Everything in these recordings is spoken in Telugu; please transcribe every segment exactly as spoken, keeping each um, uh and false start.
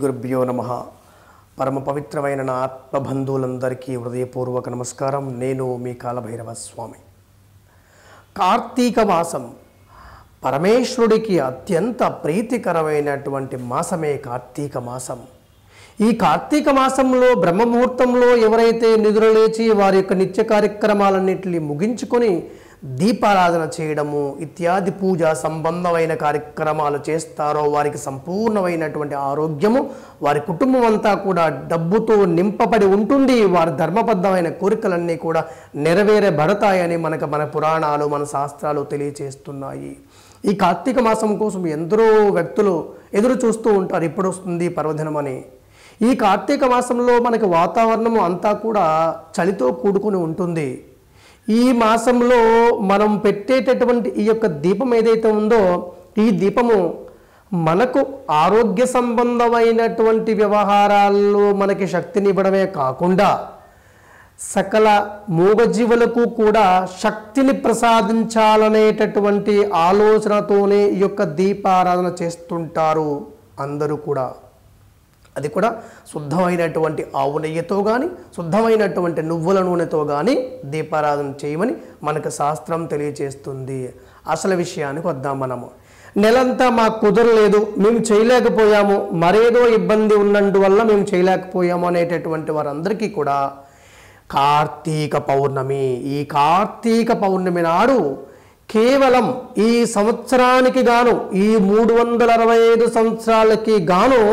గురుభ్యో నమః. పరమ పవిత్రమైన నా ఆత్మబంధువులందరికీ హృదయపూర్వక నమస్కారం. నేను మీ కాలభైరవ స్వామి. కార్తీక మాసం పరమేశ్వరుడికి అత్యంత ప్రీతికరమైనటువంటి మాసమే కార్తీక మాసం. ఈ కార్తీక మాసంలో బ్రహ్మముహూర్తంలో ఎవరైతే నిద్రలేచి వారి యొక్క నిత్య కార్యక్రమాలన్నింటినీ ముగించుకొని దీపారాధన చేయడము ఇత్యాది పూజ సంబంధమైన కార్యక్రమాలు చేస్తారో వారికి సంపూర్ణమైనటువంటి ఆరోగ్యము, వారి కుటుంబం అంతా కూడా డబ్బుతో నింపబడి ఉంటుంది. వారి ధర్మబద్ధమైన కోరికలన్నీ కూడా నెరవేరబడతాయని మనకు మన పురాణాలు మన శాస్త్రాలు తెలియచేస్తున్నాయి. ఈ కార్తీక మాసం కోసం ఎందరో వ్యక్తులు ఎదురు చూస్తూ ఉంటారు, ఎప్పుడు వస్తుంది పర్వదినం అని. ఈ కార్తీక మాసంలో మనకి వాతావరణము అంతా కూడా చలితో కూడుకుని ఉంటుంది. ఈ మాసంలో మనం పెట్టేటటువంటి ఈ యొక్క దీపం ఏదైతే ఉందో ఈ దీపము మనకు ఆరోగ్య సంబంధమైనటువంటి వ్యవహారాల్లో మనకి శక్తిని ఇవ్వడమే కాకుండా సకల మూగజీవులకు కూడా శక్తిని ప్రసాదించాలనేటటువంటి ఆలోచనతోనే ఈ యొక్క దీపారాధన చేస్తుంటారు అందరూ కూడా. అది కూడా శుద్ధమైనటువంటి ఆవు నెయ్యితో కానీ శుద్ధమైనటువంటి నువ్వుల నూనెతో కానీ దీపారాధన చేయమని మనకు శాస్త్రం తెలియచేస్తుంది. అసలు విషయానికి వద్దాం. మనము నెలంతా మాకు కుదరలేదు, మేము చేయలేకపోయాము, మరేదో ఇబ్బంది ఉన్నందువల్ల మేము చేయలేకపోయాము అనేటటువంటి వారందరికీ కూడా కార్తీక పౌర్ణమి, ఈ కార్తీక పౌర్ణమి నాడు కేవలం ఈ సంవత్సరానికి గాను ఈ మూడు వందల అరవై ఐదు సంవత్సరాలకి గాను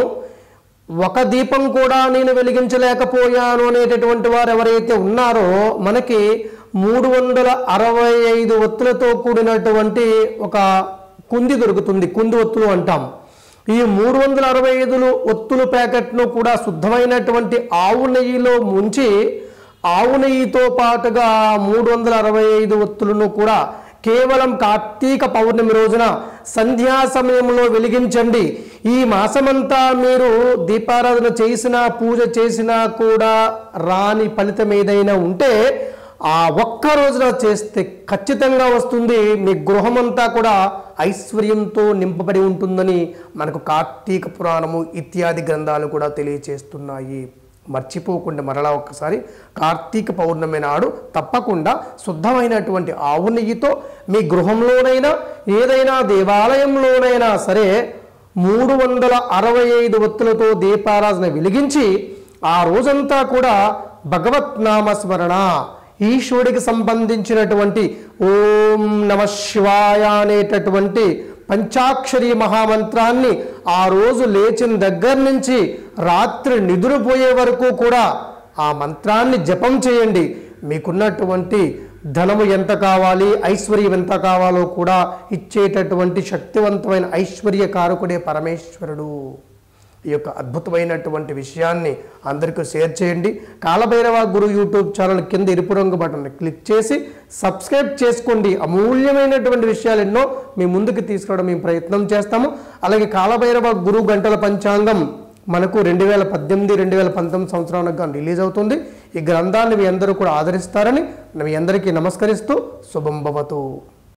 ఒక దీపం కూడా నేను వెలిగించలేకపోయాను అనేటటువంటి వారు ఎవరైతే ఉన్నారో మనకి మూడు వందల అరవై ఐదు ఒత్తులతో కూడినటువంటి ఒక కుంది దొరుకుతుంది, కుంది ఒత్తులు అంటాం. ఈ మూడు వందల అరవై ఐదులు ఒత్తులు ప్యాకెట్ను కూడా శుద్ధమైనటువంటి ఆవు నెయ్యిలో ముంచి ఆవు నెయ్యితో పాటుగా మూడు వందల అరవై ఐదు ఒత్తులను కూడా కేవలం కార్తీక పౌర్ణమి రోజున సంధ్యా సమయంలో వెలిగించండి. ఈ మాసమంతా మీరు దీపారాధన చేసినా పూజ చేసినా కూడా రాని ఫలితం ఏదైనా ఉంటే ఆ ఒక్క రోజున చేస్తే ఖచ్చితంగా వస్తుంది. మీ గృహమంతా కూడా ఐశ్వర్యంతో నింపబడి ఉంటుందని మనకు కార్తీక పురాణము ఇత్యాది గ్రంథాలు కూడా తెలియచేస్తున్నాయి. మర్చిపోకుండా మరలా ఒక్కసారి కార్తీక పౌర్ణమి నాడు తప్పకుండా శుద్ధమైనటువంటి ఆవు నెయ్యితో మీ గృహంలోనైనా ఏదైనా దేవాలయంలోనైనా సరే మూడు వందల అరవై ఐదు ఒత్తులతో దీపారాధన వెలిగించి ఆ రోజంతా కూడా భగవత్ నామస్మరణ, ఈశ్వరుడికి సంబంధించినటువంటి ఓం నమ శివాయ అనేటటువంటి పంచాక్షరి మహామంత్రాన్ని ఆ రోజు లేచిన దగ్గర నుంచి రాత్రి నిద్రపోయే వరకు కూడా ఆ మంత్రాన్ని జపం చేయండి. మీకున్నటువంటి ధనము ఎంత కావాలి, ఐశ్వర్యం ఎంత కావాలో కూడా ఇచ్చేటటువంటి శక్తివంతమైన ఐశ్వర్య కారకుడే పరమేశ్వరుడు. ఈ యొక్క అద్భుతమైనటువంటి విషయాన్ని అందరికీ షేర్ చేయండి. కాలభైరవ గురు యూట్యూబ్ ఛానల్ కింద ఎరుపు రంగు బటన్ క్లిక్ చేసి సబ్స్క్రైబ్ చేసుకోండి. అమూల్యమైనటువంటి విషయాలు ఎన్నో మీ ముందుకు తీసుకురావడం మేము ప్రయత్నం చేస్తాము. అలాగే కాలభైరవ గురు గంటల పంచాంగం మనకు రెండు వేల పద్దెనిమిది రెండు వేల పంతొమ్మిది సంవత్సరానికి రిలీజ్ అవుతుంది. ఈ గ్రంథాన్ని మీ అందరూ కూడా ఆదరిస్తారని మీ అందరికీ నమస్కరిస్తూ శుభం భవతు.